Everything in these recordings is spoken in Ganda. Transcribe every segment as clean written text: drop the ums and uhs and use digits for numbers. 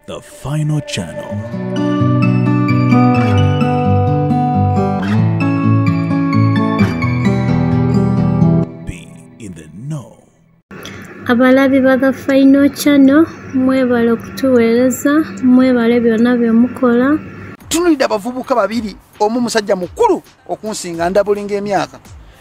The Final Channel. Be in the know. Abalabi ba The Final Channel mwebale okutuweereza mwebale byonna byemukola. Tunulidde abavubuka babiri omu musajja mukulu okunsinga ndabulinga emyaka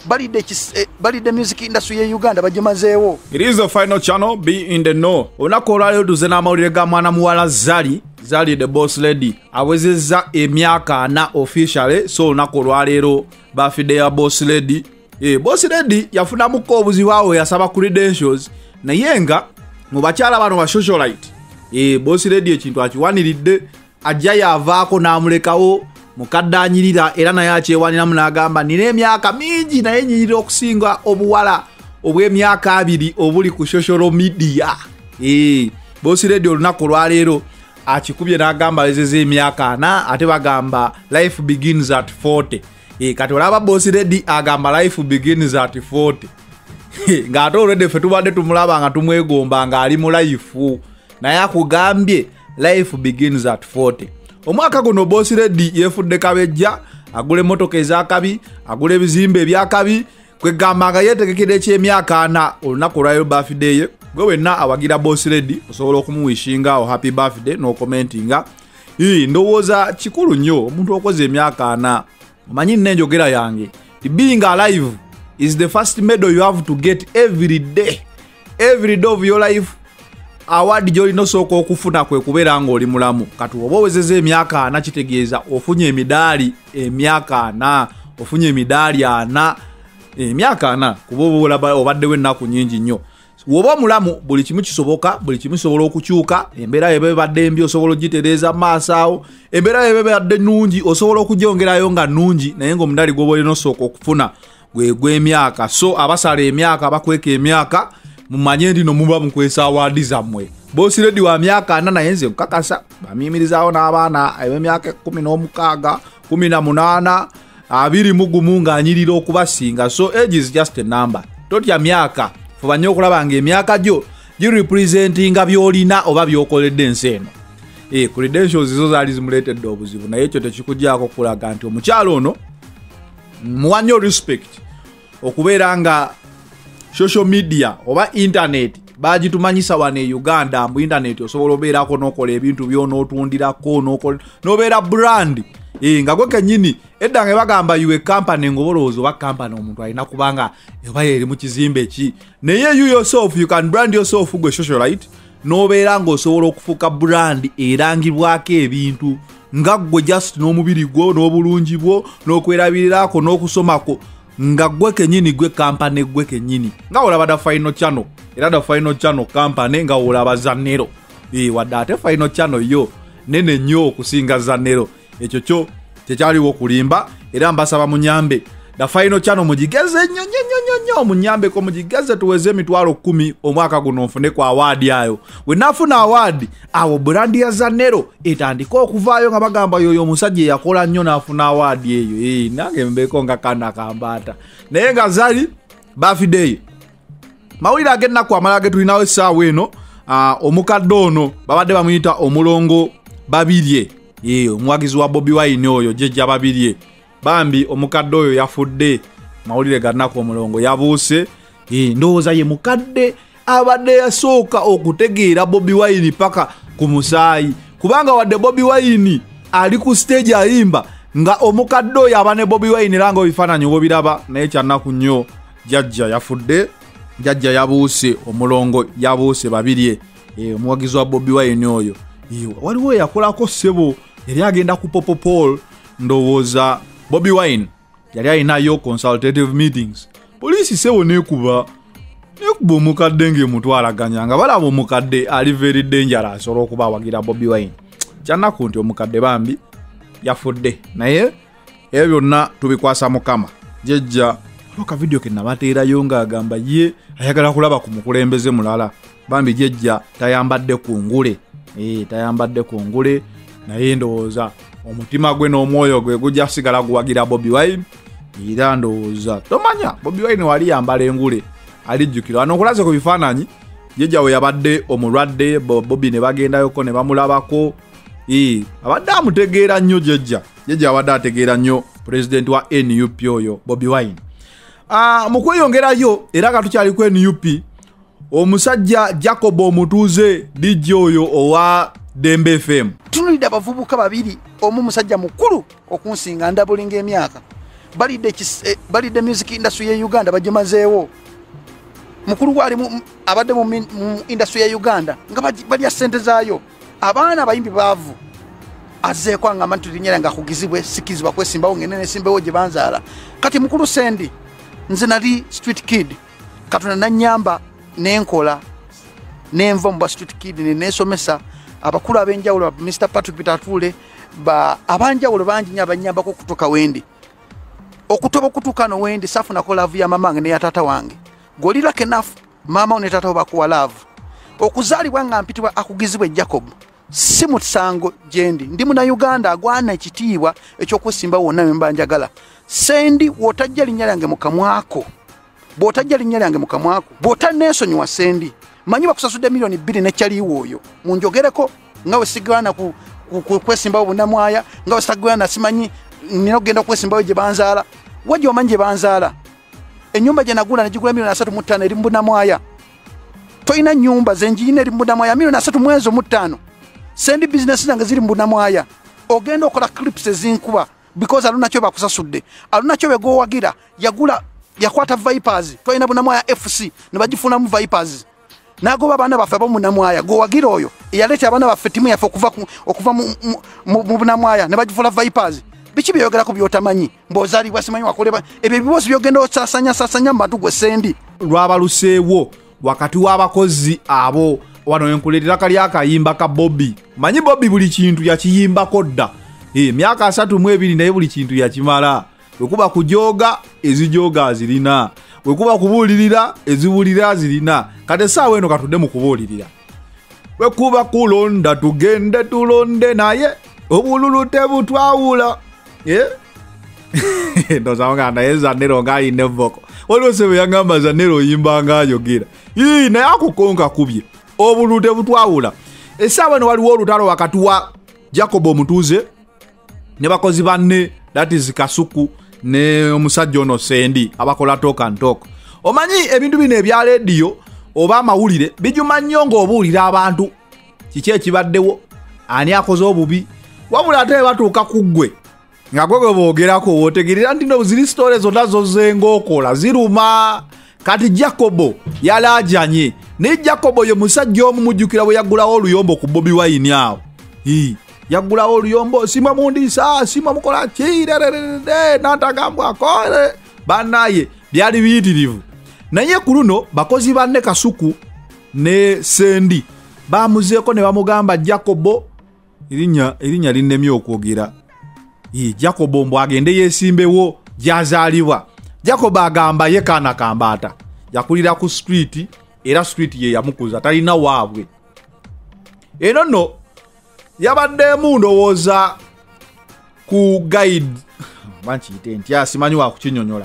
balidde music industry ya Uganda bagimazeewo. It is The Final Channel. Be in the know. Olunaku olwaleero tuze n'amawulire ga mwana muwala Zari the boss lady awezezza emyaka 4 officially. So olunaku olwaleero birthday ya boss lady. Boss lady yafunamuko obuzibu awo yasaba credentials naye nga mu bakyala bano ba socialite. Boss lady ekintu akiwaniridde ajja yavaako n'amulekawo mukaddanyirira era naye akyewaniramu n'agamba nina emyaka mingi naye nyirira okusinga obuwala obw'emyaka 2 obuli ku social media. Boss lady olunaku olwaleero akikubye n'agamba awezezza emyaka 4 ate bagamba life begins at 40. Kati olaba boss lady agamba life begins at 40. Ng'ate olwedde ffe tubadde tumulaba nga tumwegomba ng'ali mu life naye akugambye life begins at 40. Omwaka guno boss lady yefudde kabejja agule motoka ezakabi agule ebizimbe ebyakabi kwegamba nga yetegekera ekyemyaka 4 olunaku olwaleero birthday ye. Gwe wenna awagira boss lady osobola okumuwishinga o happy birthday no commentinga. Ndowooza kikulu nnyo omuntu okoze emyaka 4 omanyi nenjogera yange being alive is the first medal you have to get every day of your life. Award gy'olina osooka okufuna kwe kubeera ng'oli mulamu. Kati oba owezezza emyaka 4 kitegeeza ofunye emidaali emyaka 4 ofunye emidaali 4 emyaka 4 kuba obaddewo ennaku nnyingi nnyo. Woba mulamu buli kimu kisoboka, buli kimu kisobola okukyuka. Embeera yebadde embi osobola ogitereeza maaso awo, embeera yebadde nnungi osobola okugyongerayo nga nnungi naye ng'omudaali gw'oba olina osooka okufuna gw'emyaka. So abasala emyaka abakweka emyaka mumanye ndi no muba mukwesa awadi zammwe. Boss lady wa myaka 4 naye nze nkakasa bamiyimirizaawo n'abaana ab'emyaka 16, 18, 21 ng'anyirira okubasinga. So age is just a number. Totya myaka fuba nnyo okulaba ng'emyaka gyo girepresentinga by'olina oba by'okoledde ensi eno. Credentials zo zaali zimuleetedde obuzibu naye ekyo tekikuggyako kulaga nti omukyalo ono muwa nnyo respect okubeera nga social media oba internet bagitumanyisa wano e Uganda. Mbu internet osobola obeerako n'okola ebintu by'onootundirako n'obeera brand. Nga gwe kennyini edda nga bagamba iwe company ng'obolowooza oba company omuntu alina kubanga eba eri mu kizimbe ki naye you yourself you can brand yourself gwe socialite n'obeera ng'osobola okufuuka brand erangibwako ebintu nga gwe just n'omubiri gwo n'obulungi bwo n'okwerabirirako n'okusomako nga gwe kennyini gwe company gwe kennyini nga olaba The Final Channel era The Final Channel company nga olaba Zanero. Wadde ate Final Channel yo nene nnyo okusinga Zanero. Ekyo kyo tekyaliwo kulimba era mbasaba munyambe The Final Channel mugigeze nnyo munyambeko mugigeze tuweze emitwalo 10 omwaka guno nfune ku award ayo. We nafuna award awo brand ya Zanero etandika okuvaayo nga bagamba yoyo omusajja yakola nnyo nafuna award eyo. Nange mbeko nga kana kambata naye nga Zari birthday mawulire agennaku amala getulinawo essaawa eno. Omukadde ono babadde bamuyita omulongo Babirye. Omuwagizi wa Bobi Wine oyo jjejja Babirye bambi omukadde oyo yafudde. Mawulire gannaku omulongo yabuuse. Ndowooza ye mukadde abadde yasooka okutegeera Bobi Wine paka ku musaayi kubanga wadde Bobi Wine ali ku stage ayimba nga omukadde oyo aba ne Bobi Wine era nga ebifaananyi obiraba naye kyannaku nnyo jjajja yafudde. Jjajja yabuuse omulongo yabuuse Babirye omuwagizi wa Bobi Wine oyo. Waliwo yakolako ssebo yali agenda ku Popopol ndowooza Bobi Wine yali alinayo consultative meetings. Poliisi ssebo nekuba omukadde ng'emutwalaganya nga balaba omukadde ali very dangerous asobola okuba awagira Bobi Wine. Kyannaku nti omukadde bambi yafudde naye ebyo byonna tubikwasa Mukama. Jjajja waliwo video ke nabateerayo ng'agamba ye ayagala kulaba ku mukulembeze mulala bambi jjajja tayambadde ku ngule naye ndowooza omutima gwe n'omwoyo gwe gujja kusigala guwagira Bobi Wine. Era ndowooza tomanya Bobi Wine wali yambala engule alijjukira wano okulaze ku bifaananyi jjajja we yabadde omulwadde Bobby ne bagendayoko ne bamulabako abadde amutegeera nnyo jjajja abadde ategeera nnyo president wa NUP oyo Bobi Wine. Mu kweyongerayo era katukyali ku NUP omusajja Jacob Omutuuze DJ oyo owa Dembe FM. Tunulidde abavubuka babiri omu musajja mukulu okunsinga ndabulinga emyaka balidde music industry ya Uganda bagimazeewo mukulu gwali abadde mu industry ya Uganda nga balya sente zaayo abaana abayimbi baavu azeeko nga mantu linyera nga kugizibwe sikizibwa kwesimbawo ngenene simbewo gye banzaala kati mukulu Sendi nze nali street kid katuna nanyamba nenkola nenva mu street kid nesomesa abakulu abenjawulo Mr. Patrick Pitatule abanjawulo bangi nya abanyambako kutoka wendi okutoba okutukano wendi safu nakola avu ya mamange ne ya tata wange golira kenafu mama ne tata bakuwa love okuzalibwa nga mpitibwa akugizibwe Jacob si musango jendi ndi muna Uganda agwana ekitiibwa ekyokusimba wonna mbanjagala Sendi wotajja linnya lyange mukamwako botanesonyiwa Sendi manyi bakusasudde milioni 2 ne kyaliwo oyo munjogereko ngawe sigwana kwesimbawo bunamwaya ngawe sagwana simanyi ninogenda kwesimbawo gye banzaala wajja omanyi gye banzaala ennyumba gye nagula negigula milioni 3.5 eri mbunamwaya toyina nnyumba zenjiyina eri mbunamwaya milioni 3.5 Sendi business zange ziri mbunamwaya ogenda okola clips ezinkuba because alunakyo bakusasudde alunakyo begowagira yakwata Vipers toyina bunamwaya FC ne bagifunamu Vipers nago babana bafe bamunamwaya gowagira oyo yaleta abana bafe timu yafe okuva mu bunamwaya ne bagifula Vipers bichi byogera ku byotamanyi mbozali bwasimanyi wakoleba ebyo bibosi byogenda osasanya matugo Sendi lwabaluseewo wakati w'abakozi abo wano enkulerera kali akayimba ka Bobby manyi Bobby buli kintu yakiyimba kodda myaka 32 naye buli kintu yakimala wekuba kujoga ezijoga azirina wekuba kubulirira ezibulira azirina kate saawe eno katudde mu kubulirira wekuba kulonda tugende tulonde naye obululu tebutwawula ndozanga naye Zanero ngayine voko olwose beyangamba Zanero yimba ngayogera naye akukonka kubye obululu tebutwawula esaawe eno waliwo olutalo wakati wa Jacob Omutuuze ne bakozi banne that is Kasuku ne omusajja ono Sendi abakola talk and talk. Omanyi ebintu bino ebya radio oba amawulire bijuma nnyo ng'obuulira abantu kiki ekibaddewo ani akoze obubi wabula ate batuuka ku ggwe nga gwe boogerako wootegerera nti no ziri stories zonna zozenga okola ziruma kati Jacobo yalaajanye ne Jacobo ye musajja omu mujjukira bwe yaggulawo oluyombo ku Bobi Wine awo yaggulawo oluyombo sima mundisa sima mukola kirererere natagambwa kole banaye byali biyitirivu naye ku luno bakozi banne Kasuku ne Sendi bamuzeeko ne bamugamba Jacobo irinya linnemye okwogera Jacobo mbu agende yesimbewo gyazaalibwa Jacobo agamba ye kaana kambata yakulira ku street era street ye yamukuza talina waabwe eno no yabadde ndowooza ku guide manchi itenti asimanyi wa kukinyonyola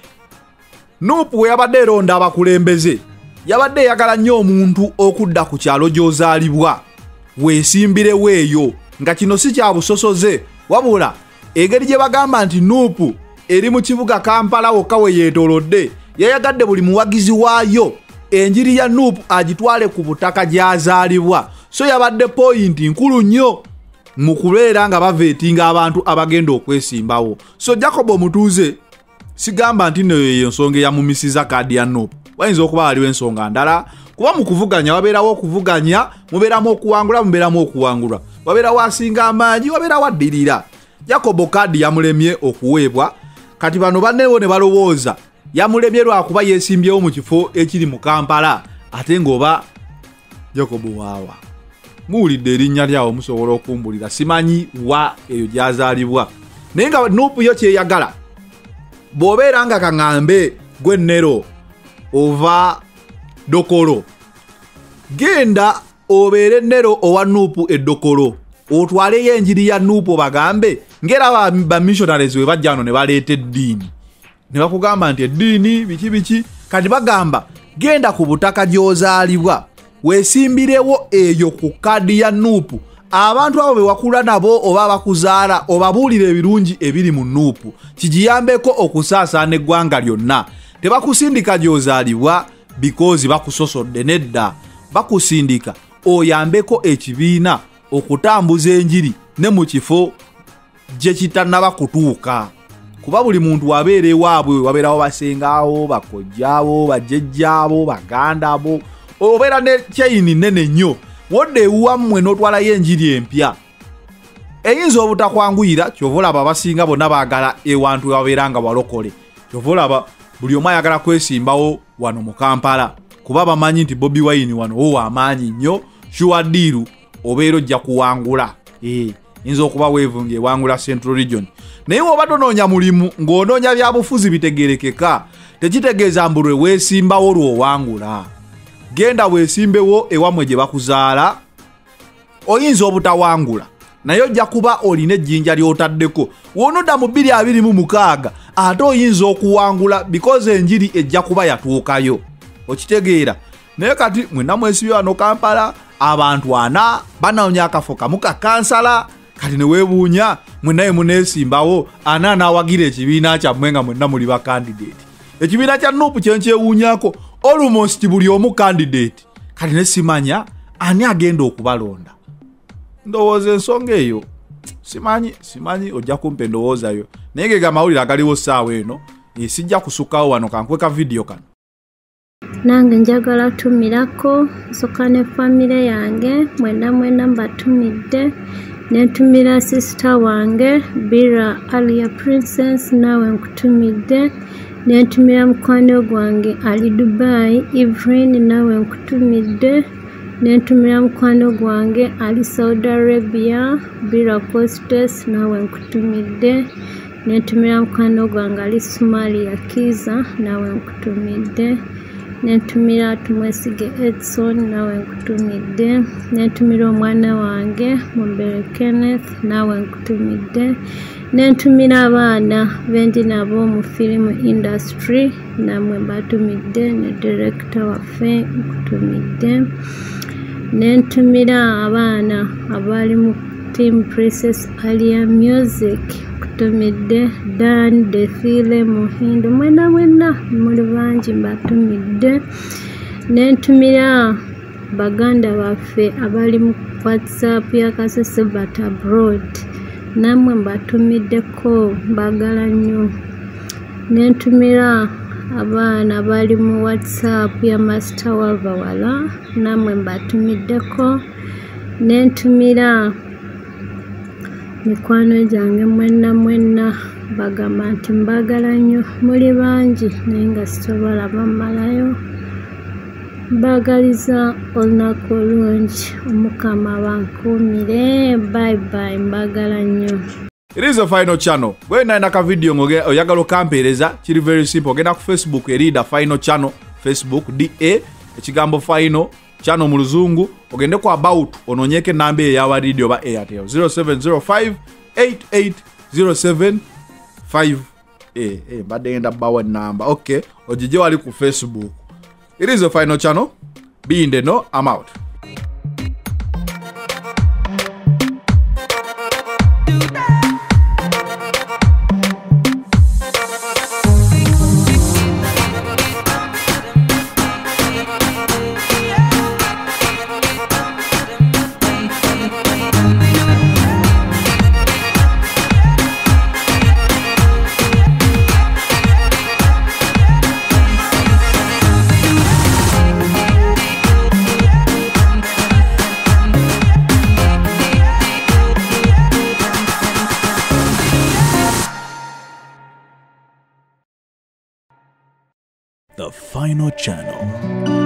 Nupu yabadde ronda abakulembeze yabadde yagala nnyo omuntu okudda ku kyalo gy'ozaalibwa weesimbire weeyo nga kino si kya busosoze wabula engeri gye bagamba nti Nupu eri mu kibuga Kampala wokka we yeetoolodde yayagadde buli muwagizi waayo enjiri ya Nupu agitwale ku butaka gy'azaalibwa so yabadde point nkulu nnyo mu kubeera nga baveetinga abantu abagenda okwesimbawo so Jacob Omutuuze sigamba nti neyo ensonga ya mumisiza kadi ya Nupu wayinza okuba aliwo ensonga ndala kuba mu kuvuganya wabeerawo okuvuganya mubeeramu okuwangula mubeeramu okuwangulwa wabeerawo asinga amaanyi wabeerawo addirira Jacob kadi yamulemye okuweebwa kati bano bannewo ne balowooza yamulemye lwakuba yeesimbyewo mu kifo ekiri mu Kampala ate ng'oba Jacob waawa muwulidde erinnya lyawo musobola okumbulira simanyi wa eyo gyazaalibwa naye nga Nupu yo kyeyagala bw'obeera nga kaŋŋambe gwe Nero ova Dokolo genda obeere Nero owa Nupu eddokolo otwaleyo enjiri ya Nupu bagambe ngera ba missionaries we bajja ano ne baleeta eddiini ne bakugamba nti eddiini biki kati bagamba genda ku butaka gy'ozaalibwa weesimbirewo eyo ku kadi ya Nuupu. Abantu abo bewakula nabo oba bakuzaala obabuulira ebirungi ebiri mu Nuupu kigiyambeko okusaasaana eggwanga lyonna. Tebakusindika gy'ozaalibwa because bakusosodde, nedda. Bakusindika oyambeko ekibiina okutambuza enjiri ne mu kifo gye kitannaba kutuuka. Kuba buli muntu wabeera ewaabwe, wabeerawo basengaawo, bakojjaawo, bajjajjaabo, bagandaabo, obeera ne kyeyini nnene nnyo. Wodde ewuwammwe n'otwalayo enjiri empya eyinza obutakwanguyira. Kyova olaba abasinga bonna baagala ewantu wabeera nga walokole. Kyova olaba buli omu ayagala kwesimbawo wano mu Kampala kuba bamanyi nti Bobi Wine wano ow'amaanyi nnyo. Shuadiru obeera ojja kuwangula. Yinza okuba weevunga ewangula Central Region. Naye oba tonoonya mulimu ng'onoonya byabufuzi bitegerekeka, tekitegeeza mbu lwe weesimbawo lw'owangula. Genda weesimbewo ewamwe gye bakuzaala, oyinza obutawangula naye ojja kuba olina ejjinja ly'otaddeko. Wonodda mu 2026 ate oyinza okuwangula because enjiri ejja kuba yatuukayo. Okitegeera? Naye kati mwenna mwesibye wano Kampala abantu 4 banoonya akafo kamu ka kansala, kati ne weebuunya mwenna muneesimbawo ana anaawagira ekibiina kyammwe nga mwenna muli ba candidate. Ekibiina kya Nuupu kyenkyewuunyako almost buli omu candidate. Kati ne simanya ani agenda okubalonda. Ndowooza ensonga eyo simanyi ojja kumpa endowoozayo. Naye ge gamawulire agaliwo ssaawa eno sijja kusukkawo wano kankweka video kano. Nange njagala tumirako nsooka ne famire yange mwenna mbatumidde. Nentumira sister wange Bira Alia Princess, nawe nkutumidde. Nentumira mukwano gwange ali Dubai Evelyn, nawe nkutumidde. Nentumira mukwano gwange ali Saudi Arabia Bira Costes, nawe nkutumidde. Nentumira mukwano gwange ali Somalia Kiza, nawe nkutumidde. Nentumira Tumwesige Edson, nawe nkutumidde. Nentumira omwana wange Mumbere Kenneth, nawe nkutumidde. Nentumira abaana bendi nabo mu film industry, namwe mbatumidde. Ne director waffe nkutumidde. Nentumira abaana abali mu Team Princess Alia Music nkutumidde. Dan Defile Muhindu, mwenna muli bangi mbatumidde. Nentumira baganda baffe abali mu WhatsApp ya Kasese but abroad, namwe mbatumiddeko, mbagala nnyo. Nentumira abaana bali mu WhatsApp ya Master Wavawala, namwe mbatumiddeko. Nentumira mikwano gyange mwenna bagamba nti mbagala nnyo, muli bangi naye nga sisobola bammalayo. Mbagaliza olunaku olungi, Omukama bankuumire. Bye, mbagala nnyo. It is a Final Channel. When I naka video oyagala okampereza, kiri very simple. Genda ku Facebook erida Final Channel, Facebook DA ekigambo Final Channel mu luzungu. Ogende ku about ononyeke namba eyawa radio ba Airtel 0705 8807 bade enda bawa namba. Okay, ojije wali ku Facebook. It is a Final Channel. Be in the know, I'm out. The Final Channel.